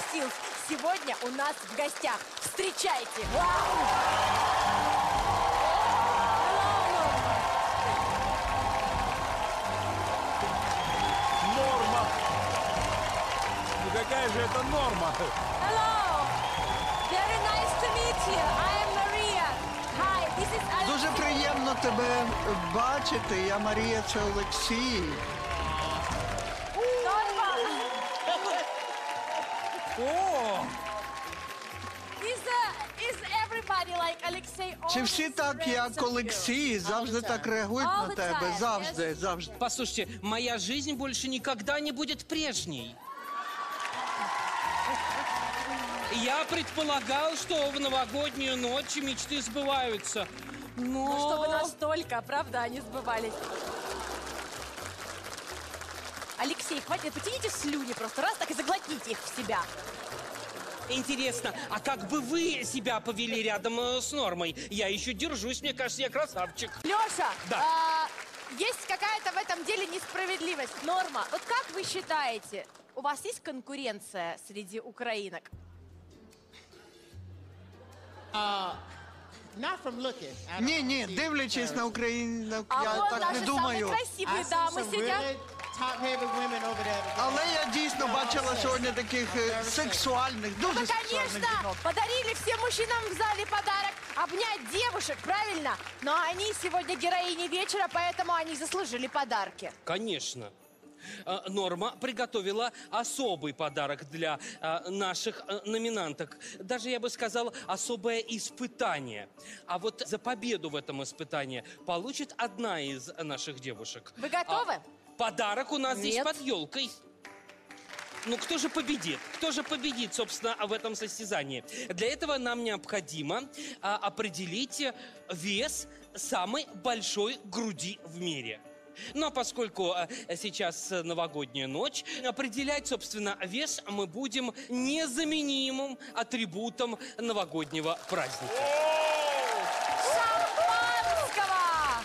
Силс сегодня у нас в гостях. Встречайте! Норма. Ну какая же это норма? Hello! Very nice to meet you. I am Maria. Hi, this is Alexei. Дуже приємно тебе бачити. Я Марія, це Олексій. Норма. О! Is everybody like Alexei? Чи всі так, як Олексій, завжди так реагують All на the тебе? time, Завжди, yes. завжди. Послушайте, моя жизнь больше никогда не будет прежней. Я предполагал, что в новогоднюю ночь мечты сбываются. Но... Ну, чтобы настолько, правда, они сбывались. Алексей, хватит, потяните слюни просто раз так и заглотните их в себя. Интересно, а как бы вы себя повели рядом с Нормой? Я еще держусь, мне кажется, я красавчик. Леша, Да. есть какая-то в этом деле несправедливость. Норма, вот как вы считаете, у вас есть конкуренция среди украинок? Not from looking. I don't Ні, see дивлячись на українок, А я вот так наши не самые думаю. красивые I see дамы some сидят. really top-heavy women over there. Але я дійсно бачила сьогодні таких сексуальних, Ну, дуже сексуальних конечно, жінок. подарили всем мужчинам в зале подарок обнять девушек, правильно? Но они сегодня героини вечера, поэтому они заслужили подарки. Конечно. Норма приготовила особый подарок для наших номинанток. Даже, я бы сказал, особое испытание. А вот за победу в этом испытании получит одна из наших девушек. Вы готовы? Подарок у нас здесь Нет. под елкой. Ну, кто же победит? Кто же победит, собственно, в этом состязании? Для этого нам необходимо определить вес самой большой груди в мире. Ну, а поскольку сейчас новогодняя ночь, определять, собственно, вес мы будем незаменимым атрибутом новогоднего праздника. Шампанского!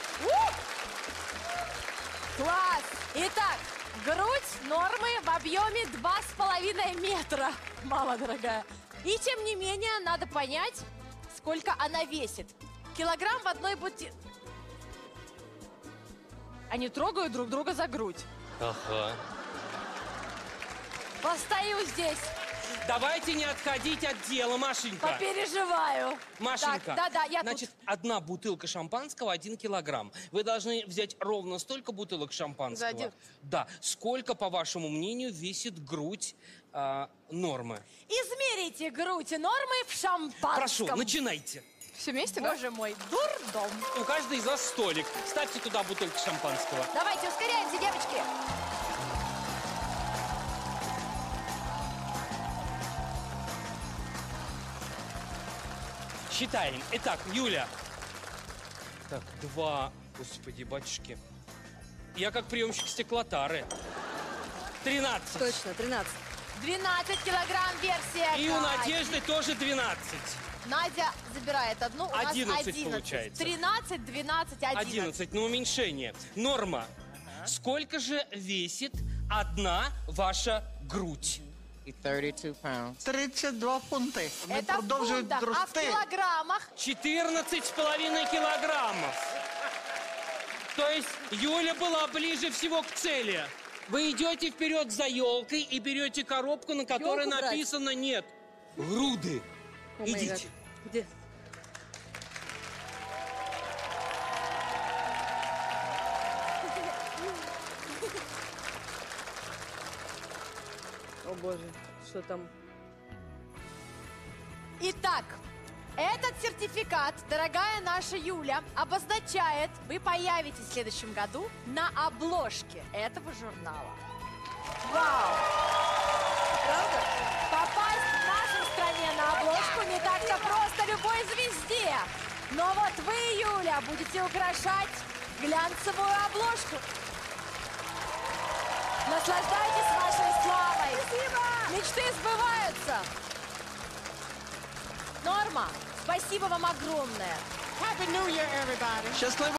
Класс! Итак, грудь Нормы в объеме 2,5 метра. Мама дорогая. И тем не менее, надо понять, сколько она весит. Килограмм в одной бутылке. Они трогают друг друга за грудь. Ага. Постою здесь, Давайте не отходить от дела, Машенька. попереживаю. Машенька, Так, да, я значит, тут. одна бутылка шампанского, 1 килограмм. Вы должны взять ровно столько бутылок шампанского. За один. Да. Сколько, по вашему мнению, весит грудь Нормы? Измерите грудь Нормы в шампанском. Прошу, начинайте. Все вместе, боже мой, дурдом. У каждой из вас столик. Ставьте туда бутылку шампанского. Давайте ускоряемся, девочки. Считаем. Итак, Юля. Так, 2. Господи, батюшки. Я как приемщик стеклотары. 13. Точно, 13. 12 килограмм версия. И у Надежды тоже 12. Надя забирает одну, у нас 11 получается. 13, 12, 11. 11, на уменьшение. Норма. Сколько же весит одна ваша грудь? 32 pounds. 32 фунти. Вони Это в продовжують фунтах, а в рости. килограммах? 14,5 килограммов. То есть Юля была ближе всего к цели. Вы идете вперед за елкой и берете коробку, на которой Ёлку брать? написано «нет». Груды. О май Идите. гад. Где? О боже, что там? Итак, этот сертификат, дорогая наша Юля, обозначает, вы появитесь в следующем году на обложке этого журнала. Вау! Правда? Попасть в нашей стране на обложку не так-то просто любой звезде. Но вот вы, Юля, будете украшать глянцевую обложку. Наслаждайтесь вашей славой. Спасибо! Мечты сбываются. Норма, спасибо вам огромное. Happy New Year, everybody. Щасливо.